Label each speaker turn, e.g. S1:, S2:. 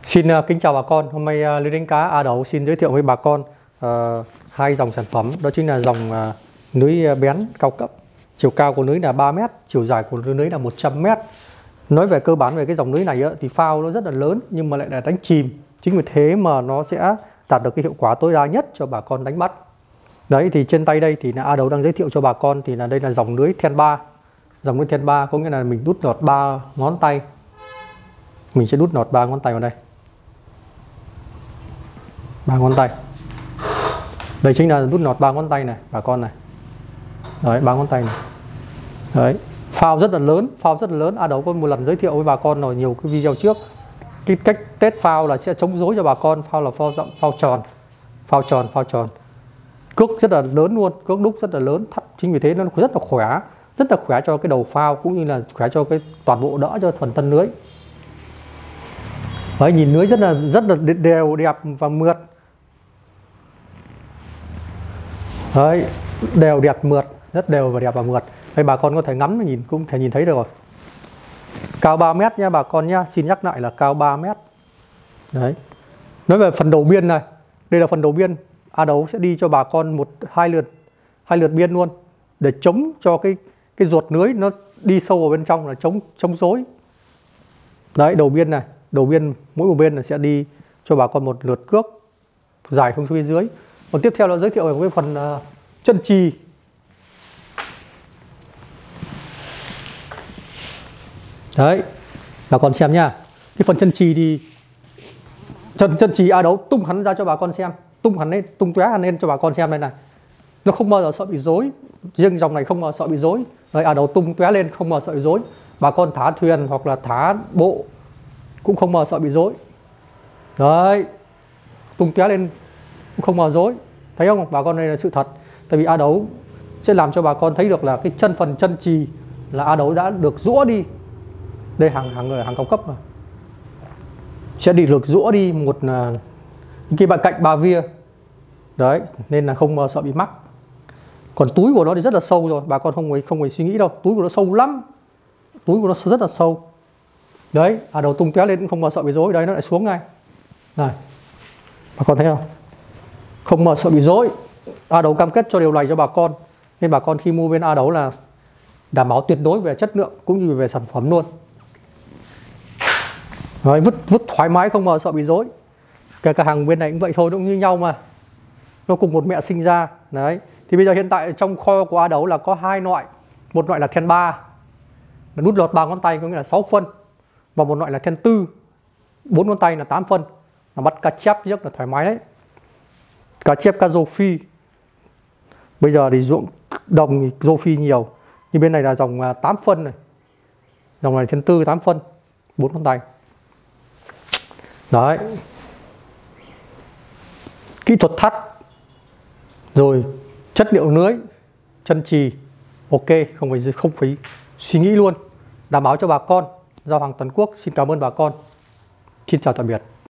S1: Xin kính chào bà con. Hôm nay Lưới Đánh Cá A Đấu xin giới thiệu với bà con hai dòng sản phẩm. Đó chính là dòng lưới bén cao cấp. Chiều cao của lưới là 3 m, chiều dài của lưới là 100 m. Nói về cơ bản về cái dòng lưới này thì phao nó rất là lớn nhưng mà lại là đánh chìm. Chính vì thế mà nó sẽ đạt được cái hiệu quả tối đa nhất cho bà con đánh bắt. Đấy thì trên tay đây thì là A Đấu đang giới thiệu cho bà con thì là đây là dòng lưới then 3. Dòng lưới then 3 có nghĩa là mình đút lọt 3 ngón tay. Mình sẽ đút lọt 3 ngón tay vào đây. 3 ngón tay. Đây chính là đút lọt 3 ngón tay này bà con này. Đấy, 3 ngón tay này. Đấy, phao rất là lớn, A Đấu có một lần giới thiệu với bà con rồi nhiều cái video trước. Cái cách test phao là sẽ chống rối cho bà con, phao là phao rộng, phao tròn. Cước rất là lớn luôn, cước đúc rất là lớn, thắt. Chính vì thế nó rất là khỏe cho cái đầu phao cũng như là khỏe cho cái toàn bộ đỡ cho phần thân lưới. Đấy, nhìn lưới rất là đều đẹp và mượt. Đấy, đều đẹp mượt, rất đều và đẹp và mượt. Đây bà con có thể ngắm nhìn cũng thể nhìn thấy được rồi. Cao 3 m nha bà con nhá, xin nhắc lại là cao 3 m. Đấy. Nói về phần đầu biên này, đây là phần đầu biên. A Đấu sẽ đi cho bà con hai lượt biên luôn để chống cho cái ruột lưới nó đi sâu vào bên trong, là chống rối. Đấy, đầu biên này, đầu biên mỗi một bên là sẽ đi cho bà con một lượt cước dài xuống phía dưới. Còn tiếp theo là giới thiệu về cái phần chân chì. Đấy, bà con xem nha. Cái phần chân chì thì chân chì A Đấu tung hắn ra cho bà con xem, tung hắn lên, tung tóe hắn lên cho bà con xem đây này. Nó không bao giờ sợ bị rối, riêng dòng này không bao giờ sợ bị rối. Đấy, A Đấu tung tóe lên không bao giờ sợ bị rối. Bà con thả thuyền hoặc là thả bộ cũng không bao giờ sợ bị rối. Đấy, tung tóe lên cũng không bao giờ rối. Thấy không? Bà con, đây là sự thật. Tại vì A Đấu sẽ làm cho bà con thấy được là cái phần chân chì là A Đấu đã được giũa đi. Đây hàng cao cấp mà. Sẽ được giũa đi một cái cạnh ba via. Đấy, nên là không sợ bị mắc. Còn túi của nó thì rất là sâu rồi, bà con không phải suy nghĩ đâu, túi của nó sâu lắm. Túi của nó rất là sâu. Đấy, A Đấu tung tóe lên cũng không bao sợ bị rối, đấy nó lại xuống ngay. Này. Bà con thấy không? Không bao sợ bị rối. A Đấu cam kết cho điều này cho bà con. Nên bà con khi mua bên A Đấu là đảm bảo tuyệt đối về chất lượng cũng như về sản phẩm luôn. Đấy, vứt thoải mái không bao sợ bị rối. Kể cả hàng bên này cũng vậy thôi, nó cũng như nhau mà. Nó cùng một mẹ sinh ra. Đấy. Thì bây giờ hiện tại trong kho của A Đấu là có hai loại. Một loại là then 3, là đút lọt 3 ngón tay có nghĩa là 6 phân. Và một loại là then 4, 4 ngón tay là 8 phân. Là bắt cá chép rất là thoải mái đấy. Cá chép, cá rô phi. Bây giờ thì ruộng đồng thì rô phi nhiều. Nhưng bên này là dòng 8 phân này. Dòng này then 4, 8 phân, 4 ngón tay. Đấy. Kỹ thuật thắt. Rồi chất liệu lưới, chân chì ok, không phải suy nghĩ luôn. Đảm bảo cho bà con giao hàng toàn quốc. Xin cảm ơn bà con. Xin chào tạm biệt.